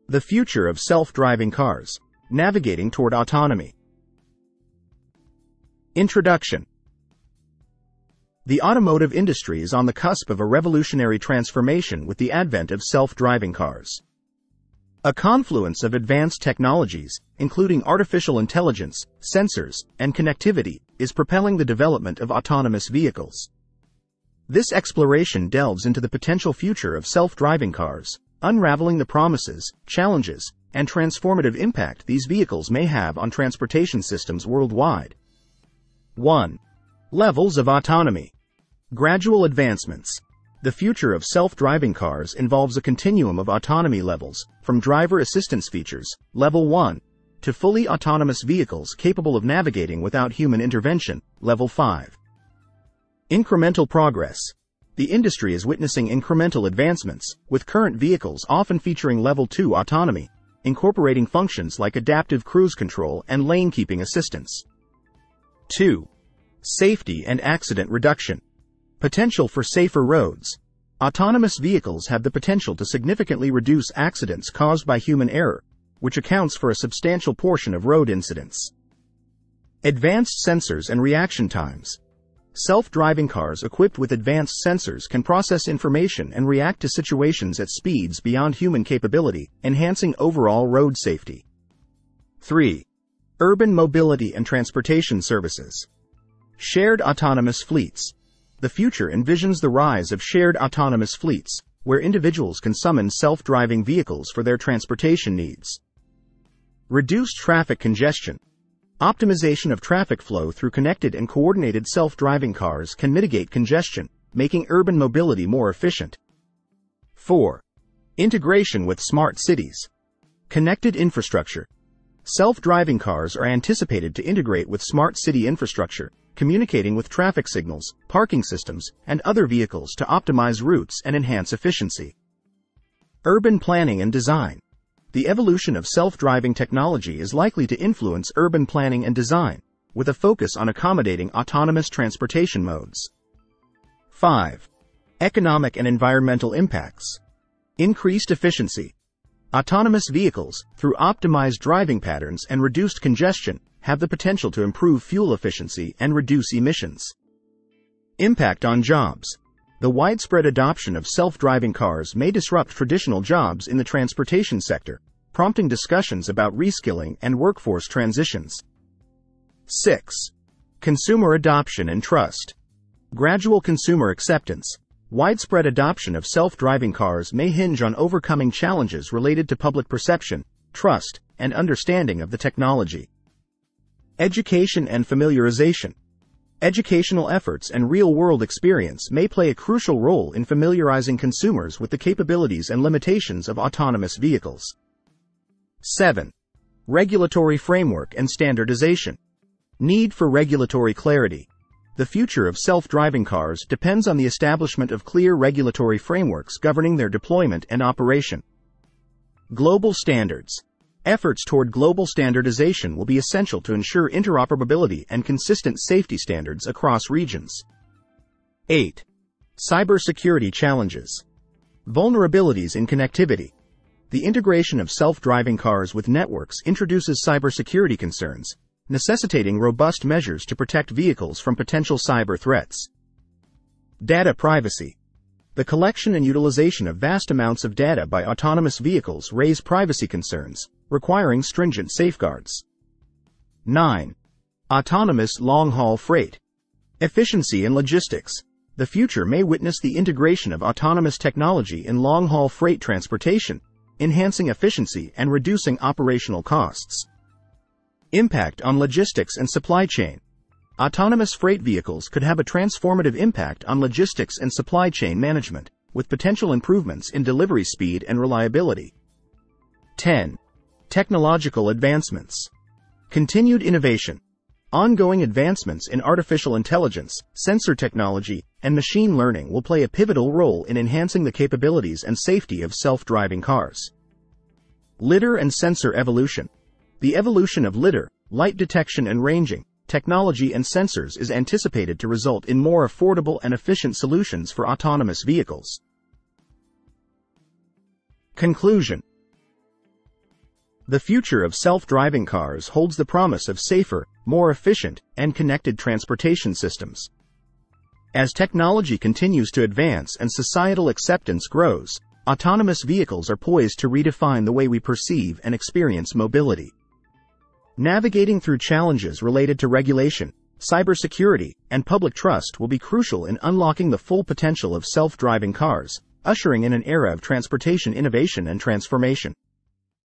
The future of self-driving cars. Navigating toward autonomy. Introduction. The automotive industry is on the cusp of a revolutionary transformation with the advent of self-driving cars. A confluence of advanced technologies, including artificial intelligence, sensors, and connectivity, is propelling the development of autonomous vehicles. This exploration delves into the potential future of self-driving cars, unraveling the promises, challenges, and transformative impact these vehicles may have on transportation systems worldwide. 1. Levels of autonomy. Gradual advancements. The future of self-driving cars involves a continuum of autonomy levels, from driver assistance features, Level 1, to fully autonomous vehicles capable of navigating without human intervention, Level 5. Incremental progress. The industry is witnessing incremental advancements, with current vehicles often featuring Level 2 autonomy, incorporating functions like adaptive cruise control and lane-keeping assistance. 2. Safety and accident reduction. Potential for safer roads. Autonomous vehicles have the potential to significantly reduce accidents caused by human error, which accounts for a substantial portion of road incidents. Advanced sensors and reaction times. Self-driving cars equipped with advanced sensors can process information and react to situations at speeds beyond human capability, enhancing overall road safety. 3. Urban mobility and transportation services. Shared autonomous fleets. The future envisions the rise of shared autonomous fleets, where individuals can summon self-driving vehicles for their transportation needs. Reduced traffic congestion. Optimization of traffic flow through connected and coordinated self-driving cars can mitigate congestion, making urban mobility more efficient. 4. Integration with smart cities. Connected infrastructure. Self-driving cars are anticipated to integrate with smart city infrastructure, communicating with traffic signals, parking systems, and other vehicles to optimize routes and enhance efficiency. Urban planning and design. The evolution of self-driving technology is likely to influence urban planning and design, with a focus on accommodating autonomous transportation modes. 5. Economic and environmental impacts. Increased efficiency. Autonomous vehicles, through optimized driving patterns and reduced congestion, have the potential to improve fuel efficiency and reduce emissions. Impact on jobs. The widespread adoption of self-driving cars may disrupt traditional jobs in the transportation sector, prompting discussions about reskilling and workforce transitions. 6. Consumer adoption and trust. Gradual consumer acceptance. Widespread adoption of self-driving cars may hinge on overcoming challenges related to public perception, trust, and understanding of the technology. Education and familiarization. Educational efforts and real-world experience may play a crucial role in familiarizing consumers with the capabilities and limitations of autonomous vehicles. 7. Regulatory framework and standardization. Need for regulatory clarity. The future of self-driving cars depends on the establishment of clear regulatory frameworks governing their deployment and operation. Global standards. Efforts toward global standardization will be essential to ensure interoperability and consistent safety standards across regions. 8. Cybersecurity challenges. Vulnerabilities in connectivity. The integration of self-driving cars with networks introduces cybersecurity concerns, necessitating robust measures to protect vehicles from potential cyber threats. Data privacy. The collection and utilization of vast amounts of data by autonomous vehicles raise privacy concerns, requiring stringent safeguards. 9. Autonomous long-haul freight. Efficiency in logistics. The future may witness the integration of autonomous technology in long-haul freight transportation, enhancing efficiency and reducing operational costs. Impact on logistics and supply chain. Autonomous freight vehicles could have a transformative impact on logistics and supply chain management, with potential improvements in delivery speed and reliability. 10. Technological advancements. Continued innovation. Ongoing advancements in artificial intelligence, sensor technology, and machine learning will play a pivotal role in enhancing the capabilities and safety of self-driving cars. Lidar and sensor evolution. The evolution of lidar, light detection and ranging, technology and sensors is anticipated to result in more affordable and efficient solutions for autonomous vehicles. Conclusion. The future of self-driving cars holds the promise of safer, more efficient, and connected transportation systems. As technology continues to advance and societal acceptance grows, autonomous vehicles are poised to redefine the way we perceive and experience mobility. Navigating through challenges related to regulation, cybersecurity, and public trust will be crucial in unlocking the full potential of self-driving cars, ushering in an era of transportation innovation and transformation.